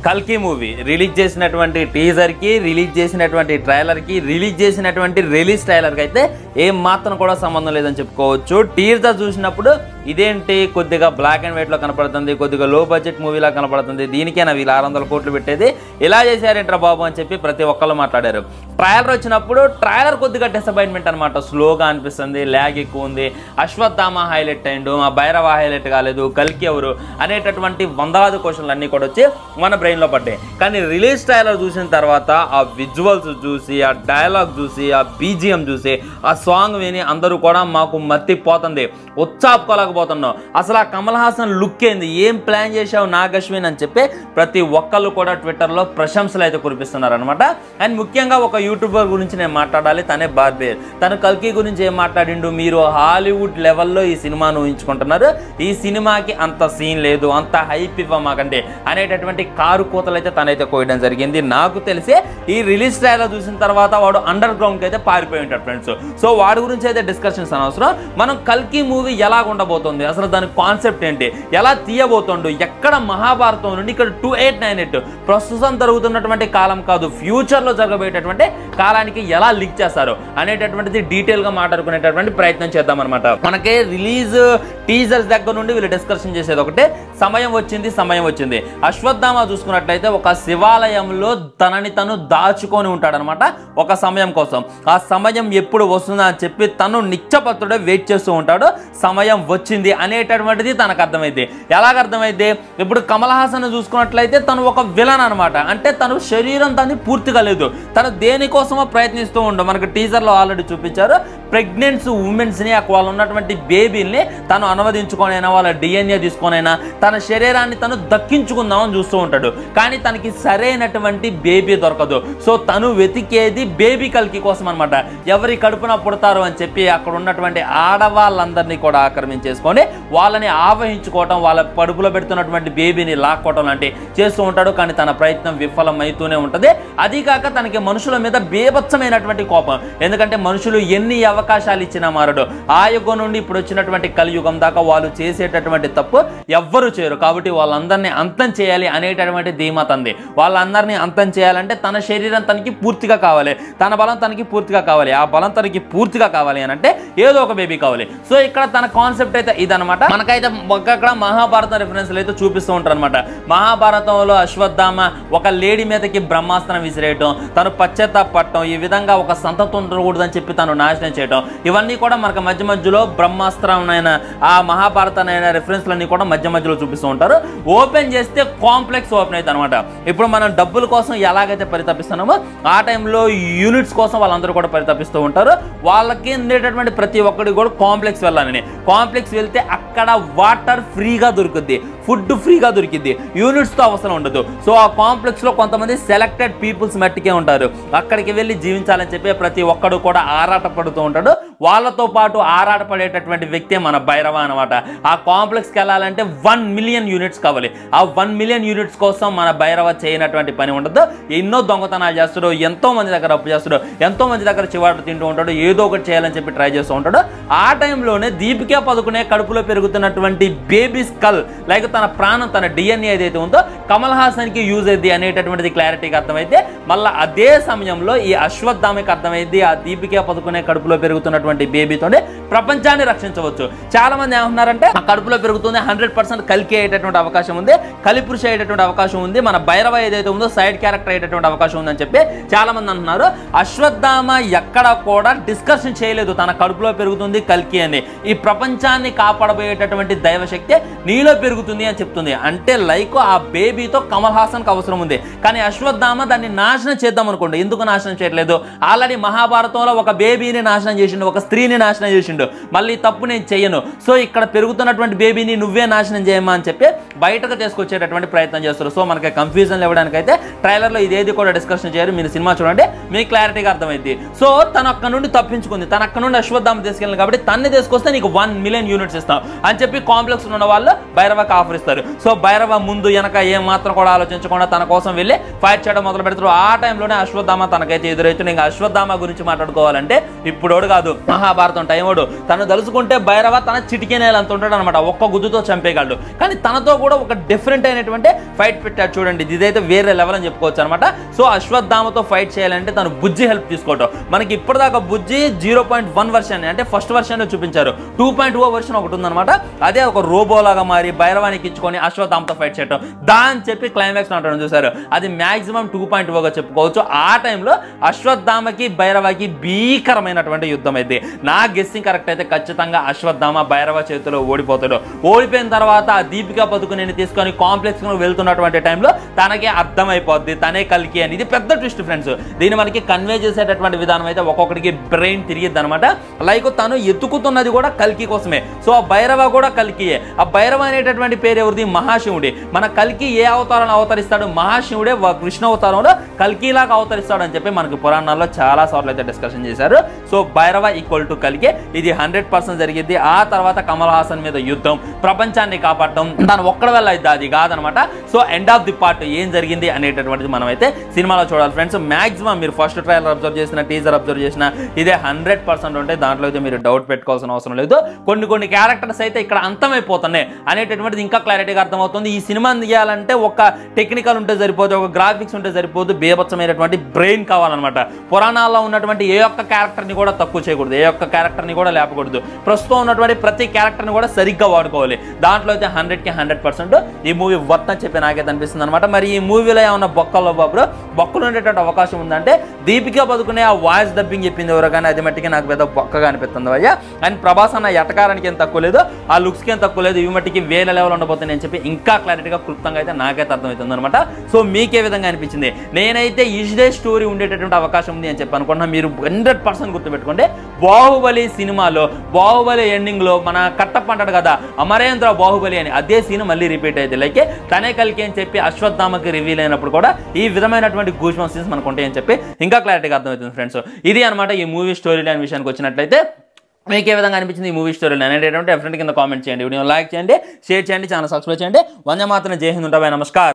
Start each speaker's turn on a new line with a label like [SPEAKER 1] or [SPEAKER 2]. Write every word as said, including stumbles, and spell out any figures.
[SPEAKER 1] కల్కి movie release చేసినటువంటి టీజర్కి, release చేసినటువంటి ట్రైలర్కి, రిలీజ్ చేసినటువంటి రిలీజ్ ట్రైలర్కి అయితే ఏం మాత్రం కూడా సంబంధం లేదని చెప్పుకోవచ్చు. టీజర్ చూసినప్పుడు ఇదేంటి కొద్దిగా బ్లాక్ అండ్ వైట్లో కనపడుతుంది, కొద్దిగా లో బడ్జెట్ మూవీలా కనపడుతుంది, దీనికైనా వీళ్ళు ఆరు వందల కోట్లు పెట్టేది, ఇలా చేశారేంట్రా బాబు అని చెప్పి ప్రతి ఒక్కళ్ళు మాట్లాడారు. ట్రైలర్ వచ్చినప్పుడు ట్రైలర్ కొద్దిగా డిసప్పాయింట్మెంట్ అనమాట. స్లోగా అనిపిస్తుంది, ల్యాగ్ ఎక్కువ ఉంది, అశ్వత్థామ హైలైట్ అయిండు, మా భైరవ హైలైట్ కాలేదు, కల్కి ఎవరు అనేటటువంటి వందలాది క్వశ్చన్లు అన్నీ కూడా వచ్చి మన బ్రెయిన్లో పడ్డాయి. కానీ రిలీజ్ ట్రైలర్ చూసిన తర్వాత ఆ విజువల్స్ చూసి, ఆ డైలాగ్ చూసి, ఆ బీజిఎం చూసి, ఆ సాంగ్ విని అందరూ కూడా మాకు మత్తిపోతుంది, ఉచ్చాపుకోలేకపోతున్నాం. అసలు ఆ కమల్ హాసన్ లుక్ ఏంది, ఏం ప్లాన్ చేశావు నాగశ్విన్ అని చెప్పి ప్రతి ఒక్కళ్ళు కూడా ట్విట్టర్లో ప్రశంసలు అయితే కురిపిస్తున్నారు అనమాట. అండ్ ముఖ్యంగా ఒక యూట్యూబర్ గురించి నేను మాట్లాడాలి, తనే బార్బేర్. తను కల్కి గురించి ఏం మాట్లాడిండు, మీరు హాలీవుడ్ లెవెల్లో ఈ సినిమాను ఊహించుకుంటున్నారు, ఈ సినిమాకి అంత సీన్ లేదు, అంత హైప్ ఇవ్వమాకండి అనేటటువంటి కారు కూతలు అయితే తనైతే కోయడం జరిగింది. నాకు తెలిసే ఈ రిలీజ్ ట్రైలర్ చూసిన తర్వాత వాడు అండర్ గ్రౌండ్కి అయితే పారిపోయి ఉంటాడు ఫ్రెండ్స్. సో వాడి గురించి అయితే డిస్కషన్స్ అనవసరం. మనం కల్కి మూవీ ఎలా ఉండబోతుంది, అసలు దాని కాన్సెప్ట్ ఏంటి, ఎలా తీయబోతుండు, ఎక్కడ మహాభారతం నుండి ఇక్కడ టూ ఎయిట్ నైన్ ఎయిట్ ప్రస్తుతం జరుగుతున్నటువంటి కాలం కాదు, ఫ్యూచర్లో జరగబోయేటటువంటి కాలానికి ఎలా లింక్ చేస్తారు అనేటటువంటిది డీటెయిల్గా మాట్లాడుకునేటటువంటి ప్రయత్నం చేద్దాం అనమాట. మనకి రిలీజ్ టీజర్స్ దగ్గర నుండి వీళ్ళు డిస్కషన్ చేసేది ఒకటే, సమయం వచ్చింది సమయం వచ్చింది. అశ్వత్థామ చూసుకున్నట్లయితే ఒక శివాలయంలో తనని తను దాచుకొని ఉంటాడనమాట ఒక సమయం కోసం. ఆ సమయం ఎప్పుడు వస్తుందా అని చెప్పి తను నిత్యపత్రుడే వెయిట్ చేస్తూ ఉంటాడు. సమయం వచ్చింది అనేటటువంటిది తనకు అర్థమైంది. ఎలాగ అర్థమైంది, ఇప్పుడు కమల్ హాసన్ చూసుకున్నట్లయితే తను ఒక విలన్ అనమాట. అంటే తను శరీరం దాన్ని పూర్తిగా లేదు, తను దేనికోసమో ప్రయత్నిస్తూ ఉండవు. మనకు టీజర్లో ఆల్రెడీ చూపించారు, ప్రెగ్నెంట్స్ ఉమెన్స్ని, వాళ్ళు ఉన్నటువంటి బేబీల్ని తను అనువదించుకొనైనా వాళ్ళ డిఎన్ఏ తీసుకొనైనా తన శరీరాన్ని తను దక్కించుకుందామని చూస్తూ ఉంటాడు. కానీ తనకి సరైనటువంటి బేబీ దొరకదు. సో తను వెతికేది బేబీ కల్కి కోసం అనమాట. ఎవరి కడుపున పుడతారు అని చెప్పి అక్కడ ఉన్నటువంటి ఆడవాళ్ళందరినీ కూడా ఆక్రమించేసుకొని వాళ్ళని ఆవహించుకోవటం, వాళ్ళ కడుపులో పెడుతున్నటువంటి బేబీని లాక్కోవటం లాంటివి చేస్తూ ఉంటాడు. కానీ తన ప్రయత్నం విఫలమవుతూనే ఉంటుంది. అది కాక తనకి మనుషుల మీద బేభత్సమైనటువంటి కోపం. ఎందుకంటే మనుషులు ఎన్ని అవకాశాలు ఇచ్చినా మారడు. ఆ యుగం నుండి ఇప్పుడు వచ్చినటువంటి కలియుగం దాకా వాళ్ళు చేసేటటువంటి తప్పు ఎవ్వరు చేయరు. కాబట్టి వాళ్ళందరినీ అంతం చేయాలి అనేటటువంటి ధీమా తంది. వాళ్ళందరినీ అంతం చేయాలంటే తన శరీరం తనకి పూర్తిగా కావాలి, తన బలం తనకి పూర్తిగా కావాలి. ఆ బలం తనకి పూర్తిగా కావాలి అని అంటే ఏదో ఒక బేబీ కావాలి. సో ఇక్కడ తన కాన్సెప్ట్ అయితే ఇదనమాట. మనకైతే అక్కడ మహాభారతం రిఫరెన్స్లు అయితే చూపిస్తూ ఉంటారు అనమాట. మహాభారతంలో అశ్వత్థామ ఒక లేడీ మీదకి బ్రహ్మాస్త్రం విసిరేయటం, తను పశ్చాత్తాపడటం, ఈ విధంగా ఒక సంతతి ఉండకూడదని చెప్పి తను నాశనం చేయటం, ఇవన్నీ కూడా మనకు మధ్య మధ్యలో బ్రహ్మాస్త్రం అయిన ఆ మహాభారతమైన రిఫరెన్స్లన్నీ కూడా మధ్య మధ్యలో చూపిస్తూ ఉంటారు. ఓపెన్ చేస్తే కాంప్లెక్స్ ఓపెన్ అవుతుంది అనమాట. ఇప్పుడు మనం డబ్బుల కోసం ఎలాగైతే పరితపిస్తున్నామో ఆ టైంలో యూనిట్స్ కోసం వాళ్ళందరూ కూడా పరితపిస్తూ ఉంటారు. వాళ్ళకి ఉండేటటువంటి ప్రతి ఒక్కడికి కూడా కాంప్లెక్స్ వెళ్ళాలని. కాంప్లెక్స్ వెళ్తే అక్కడ వాటర్ ఫ్రీగా దొరుకుద్ది, ఫుడ్ ఫ్రీగా దొరికిద్ది, యూనిట్స్తో అవసరం ఉండదు. సో ఆ కాంప్లెక్స్లో కొంతమంది సెలెక్టెడ్ పీపుల్స్ మట్టికే ఉంటారు. అక్కడికి వెళ్ళి జీవించాలని చెప్పి ప్రతి ఒక్కడు కూడా ఆరాట పడుతూ ఉంటాడు. వాళ్ళతో పాటు ఆరాట పడేటటువంటి వ్యక్తే మన భైరవ అనమాట. ఆ కాంప్లెక్స్కి వెళ్ళాలంటే వన్ మిలియన్ యూనిట్స్ కావాలి. ఆ వన్ మిలియన్ యూనిట్స్ కోసం మన భైరవ చేయనటువంటి పని ఉండదు. ఎన్నో దొంగతనాలు చేస్తాడు, ఎంతో మంది దగ్గర అప్పు చేస్తాడు, ఎంతో మంది దగ్గర చివాటు తింటూ ఉంటాడు, ఏదో ఒకటి చేయాలని చెప్పి ట్రై చేస్తూ ఉంటాడు. ఆ టైంలోనే దీపికా పదుకునే కడుపులో పెరుగుతున్నటువంటి బేబీ స్కల్, లైక్ తన ప్రాణం, తన డిఎన్ఏ ఏదైతే ఉందో కమల్ హాసన్కి యూజ్ అయ్యింది అనేటటువంటిది క్లారిటీగా అర్థమైతే, మళ్ళీ అదే సమయంలో ఈ అశ్వత్థామకి అర్థమైంది ఆ దీపికా పదుకునే కడుపులో పెరుగుతున్నటువంటి బేబీతోనే ప్రపంచాన్ని రక్షించవచ్చు. చాలా మంది ఏమంటున్నారంటే ఆ కడుపులో పెరుగుతుంది, హండ్రెడ్ పర్సెంట్ కలికి అయ్యేటటువంటి అవకాశం ఉంది, కలిపురుష అయ్యేటటువంటి అవకాశం ఉంది, మన భైరవ ఏదైతే ఉందో సైడ్ క్యారెక్టర్ అయ్యేటటువంటి అవకాశం ఉందని చెప్పి చాలా మంది అంటున్నారు. అశ్వత్థామ ఎక్కడ కూడా డిస్కషన్ చేయలేదు తన కడుపులో పెరుగుతుంది కల్కి అని. ఈ ప్రపంచాన్ని కాపాడబోయేటటువంటి దైవశక్తి నీలో పెరుగుతుంది అని చెప్తుంది. అంటే లైక్ ఆ బేబీతో కమల్ హాసన్కి అవసరం ఉంది. కానీ అశ్వత్థామ దాన్ని నాశనం చేద్దాం అనుకోండి. ఎందుకు నాశనం చేయట్లేదు? ఆల్రెడీ మహాభారతంలో ఒక బేబీని నాశనం చేసిండు, ఒక స్త్రీని నాశనం చేసిండు. మళ్ళీ తప్పు నేను చెయ్యను, సో ఇక్కడ పెరుగుతున్నటువంటి బేబీని నువ్వే నాశనం చేయమా అని చెప్పి బయటకు తీసుకొచ్చేటటువంటి ప్రయత్నం చేస్తారు. సో మనకి కన్ఫ్యూజన్ ఇవ్వడానికి అయితే ట్రైలర్లో ఇదేది కూడా డిస్కషన్ చేయరు. మీరు సినిమా చూడండి, మీకు క్లారిటీగా అర్థమైంది. సో తను అక్కడ నుండి తప్పించుకుంది, తను అక్కడ నుండి అశ్వత్థామ తీసుకెళ్ళింది కాబట్టి తన్ని తీసుకొస్తే నీకు వన్ మిలియన్ యూనిట్స్ ఇస్తాం అని చెప్పి కాంప్లెక్స్ ఉన్న వాళ్ళు భైరవకి ఆఫర్ ఇస్తారు. సో భైరవ ముందు వెనక ఏం మాత్రం కూడా ఆలోచించకుండా తన కోసం వెళ్ళి ఫైట్ చేయడం మొదలు పెడతారు. ఆ టైంలోనే అశ్వత్థామ తనకైతే ఎదురైతుంది. ఇంకా అశ్వత్థామ గురించి మాట్లాడుకోవాలంటే ఇప్పుడోడు కాదు, మహాభారతం టైముడు తను తలుచుకుంటే భైరవ తన చిటికెనేలు అంత ఉంటాడు అనమాట, ఒక్క గుద్దుతో చంపేయగలడు. కానీ తనతో కూడా ఒక డిఫరెంట్ అయినటువంటి ఫైట్ పెట్టాడు చూడండి, ఇదైతే వేరే లెవెల్ అని చెప్పుకోవచ్చు అనమాట. సో అశ్వత్థామతో ఫైట్ చేయాలంటే తను బుజ్జి హెల్ప్ తీసుకోవటం. మనకి ఇప్పటిదాకా Bujji zero point one version అంటే ఫస్ట్ వర్షన్ చూపించారు, టూ పాయింట్ ఓ వర్షన్ ఒకటి ఉందన్నమాట. అదే ఒక రోబోలాగా మారి భైరవానికి ఇచ్చుకొని అశ్వత్థామతో ఫైట్ చేయటం, దా అని చెప్పి క్లైమాక్స్ అంటాడు చూసారు, అది మాక్సిమం టూ పాయింట్ ఓగా చెప్పుకోవచ్చు. ఆ టైంలో అశ్వత్థామకి భైరవకి భీకరమైనటువంటి యుద్ధం అయితే నా గెస్సింగ్ కరెక్ట్ అయితే ఖచ్చితంగా అశ్వత్థామ భైరవ చేతిలో ఓడిపోతాడు. ఓడిపోయిన తర్వాత ఆ దీపికా పదుకునేని తీసుకొని కాంప్లెక్స్ వెళ్తున్నటువంటి టైంలో తనకే అర్థమైపోద్ది తనే కల్కి అని. ఇది పెద్ద ట్విస్ట్ ఫ్రెండ్స్. దీన్ని మనకి కన్వే చేసేటటువంటి విధానం అయితే ఒక్కొక్కడికి బ్రెయిన్ తిరిగిద్ది అనమాట. లైక్ తను ఎత్తుకుతున్నది కూడా కల్కి కోసమే. సో ఆ భైరవ కూడా కల్కియే. ఆ భైరవ అనేటటువంటి పేరు ఎవరిది? మహాశివుడి. మన కల్కి ఏ అవతారంలో అవతరిస్తాడు? మహాశివుడే కృష్ణ అవతారంలో కల్కిలాగా అవతరిస్తాడు అని చెప్పి మనకి పురాణాల్లో చాలా సార్లు అయితే డిస్కషన్ చేశారు. సో భైరవ ఈక్వల్ టు కల్కి, ఇది హండ్రెడ్ పర్సెంట్ జరిగింది. ఆ తర్వాత కమల్ హాసన్ మీద యుద్ధం, ప్రపంచాన్ని కాపాడటం, దాని ఒక్కడ వల్ల అయితే అది కాదనమాట. So end of the part ఏం జరిగింది అనేటటువంటిది మనం అయితే సినిమాలో చూడాలి ఫ్రెండ్స్. మాక్సిమం మీరు ఫస్ట్ ట్రైలర్ అబ్జర్వ్ చేసిన, టీజర్ అబ్జర్వ్ చేసిన ఇదే హండ్రెడ్ పర్సెంట్ ఉంటాయి, దాంట్లో అయితే మీరు డౌట్ పెట్టుకోవాల్సిన అవసరం లేదు. కొన్ని కొన్ని క్యారెక్టర్స్ అయితే ఇక్కడ అంతమైపోతున్నాయి అనేటటువంటిది ఇంకా క్లారిటీగా అర్థమవుతుంది. ఈ సినిమా తీయాలంటే ఒక టెక్నికల్ ఉంటే సరిపోదు, ఒక గ్రాఫిక్స్ ఉంటే సరిపోదు, బేభత్సమైనటువంటి బ్రెయిన్ కావాలన్నమాట. పురాణాల్లో ఉన్నటువంటి ఏ ఒక్క క్యారెక్టర్ని కూడా తక్కువ చేయకూడదు, ఏ ఒక్క క్యారెక్టర్ని కూడా లేపకూడదు. ప్రస్తుతం ఉన్నటువంటి ప్రతి క్యారెక్టర్ని కూడా సరిగ్గా వాడుకోవాలి. దాంట్లో అయితే హండ్రెడ్కి హండ్రెడ్ పర్సెంట్ ఈ మూవీ వర్త్ అని చెప్పి నాకైతే అనిపిస్తుంది అనమాట. మరి ఈ మూవీలో ఏమన్నా బొక్కల్లో బాబు బొక్కలు ఉండేటువంటి అవకాశం ఉందంటే దీపికా పదుకునే ఆ వాయిస్ డబ్బింగ్ చెప్పింది ఎవరో కానీ అది మట్టికి నాకు పెద్ద బొక్కగా అనిపిస్తుంది అయ్యా. అండ్ ప్రభాస్ అన్న ఎటకారానికి ఏం తక్కువ లేదు, ఆ లుక్స్కి ఏం తక్కువ లేదు, ఇవి మట్టికి వేరే లెవెల్ ఉండబోతుంది అని చెప్పి ఇంకా క్లారిటీగా క్లుప్తంగా అయితే నాకైతే అర్థమవుతుంది అనమాట. సో మీకే విధంగా అనిపించింది? నేనైతే ఇదే స్టోరీ ఉండేటటువంటి అవకాశం ఉంది అని చెప్పి అనుకున్నా. మీరు హండ్రెడ్ పర్సెంట్ గుర్తుపెట్టుకోండి, బాహుబలి సినిమాలో బాహుబలి ఎండింగ్ లో మన కట్టప్ప అంటాడు కదా అమరేంద్ర బాహుబలి అని, అదే సీన్ మళ్ళీ రిపీట్ అయితే లైక్ తనే కలికి అని చెప్పి అశ్వత్థామకి రివీల్ అయినప్పుడు కూడా ఈ విధమైనటువంటి గూస్ బంప్స్ సీన్స్ మనకు ఉంటాయని చెప్పి ఇంకా క్లారిటీగా అర్థమవుతుంది ఫ్రెండ్స్. ఇది అనమాట ఈ మూవీ స్టోరీ లైన్ విషయానికి వచ్చినట్లయితే మీకు ఏ విధంగా అనిపించింది ఈ మూవీ స్టోరీ అనేటటువంటి డెఫినెట్ కింద కామెంట్ చేయండి, వీడియో లైక్ చేయండి, షేర్ చేయండి, ఛానల్ సబ్స్క్రైబ్ చేయండి. వందే మాత్రం జై హింద్, ఉంటాయి, నమస్కారం.